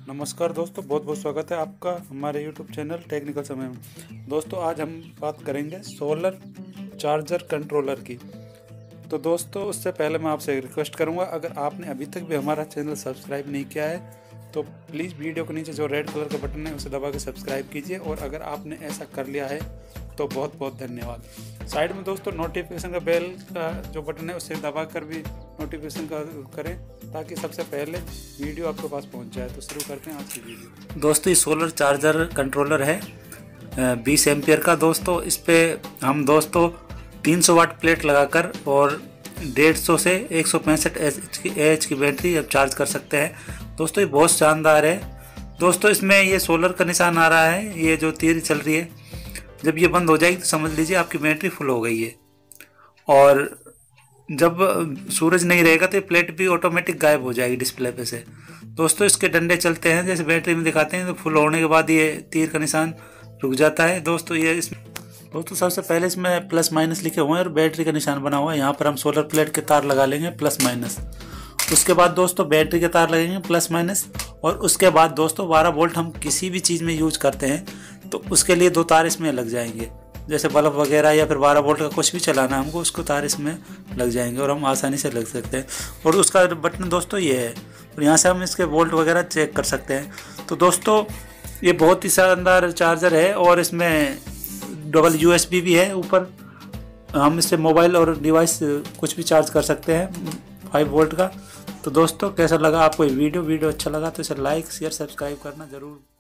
नमस्कार दोस्तों, बहुत बहुत स्वागत है आपका हमारे यूट्यूब चैनल टेक्निकल समय में। दोस्तों आज हम बात करेंगे सोलर चार्जर कंट्रोलर की। तो दोस्तों उससे पहले मैं आपसे रिक्वेस्ट करूंगा, अगर आपने अभी तक भी हमारा चैनल सब्सक्राइब नहीं किया है तो प्लीज़ वीडियो के नीचे जो रेड कलर का बटन है उसे दबा के सब्सक्राइब कीजिए, और अगर आपने ऐसा कर लिया है तो बहुत बहुत धन्यवाद। साइड में दोस्तों नोटिफिकेशन का बेल का जो बटन है उसे दबा कर भी नोटिफिकेशन का करें ताकि सबसे पहले वीडियो आपके पास पहुंच जाए। तो शुरू करते हैं आज की वीडियो। दोस्तों ये सोलर चार्जर कंट्रोलर है 20 एम्पियर का। दोस्तों इस पर हम 300 वाट प्लेट लगाकर और 150 से 165 एच की बैटरी अब चार्ज कर सकते हैं। दोस्तों ये बहुत शानदार है। दोस्तों इसमें ये सोलर का निशान आ रहा है, ये जो तीर चल रही है, जब ये बंद हो जाएगी तो समझ लीजिए आपकी बैटरी फुल हो गई है। और जब सूरज नहीं रहेगा तो ये प्लेट भी ऑटोमेटिक गायब हो जाएगी डिस्प्ले पे से। दोस्तों इसके डंडे चलते हैं जैसे बैटरी में दिखाते हैं, तो फुल होने के बाद ये तीर का निशान रुक जाता है। दोस्तों सबसे पहले इसमें प्लस माइनस लिखे हुए हैं और बैटरी का निशान बना हुआ है। यहाँ पर हम सोलर प्लेट के तार लगा लेंगे प्लस माइनस। उसके बाद दोस्तों बैटरी के तार लगेंगे प्लस माइनस। और उसके बाद दोस्तों 12 वोल्ट हम किसी भी चीज़ में यूज करते हैं तो उसके लिए 2 तार इसमें लग जाएंगे। जैसे बल्ब वगैरह या फिर 12 वोल्ट का कुछ भी चलाना है हमको, उसको तार इसमें लग जाएंगे और हम आसानी से लग सकते हैं। और उसका बटन दोस्तों ये है, और यहाँ से हम इसके वोल्ट वगैरह चेक कर सकते हैं। तो दोस्तों ये बहुत ही शानदार चार्जर है और इसमें डबल USB भी है ऊपर। हम इससे मोबाइल और डिवाइस कुछ भी चार्ज कर सकते हैं 5 वोल्ट का। तो दोस्तों कैसा लगा आपको ये वीडियो अच्छा लगा तो इसे लाइक शेयर सब्सक्राइब करना ज़रूर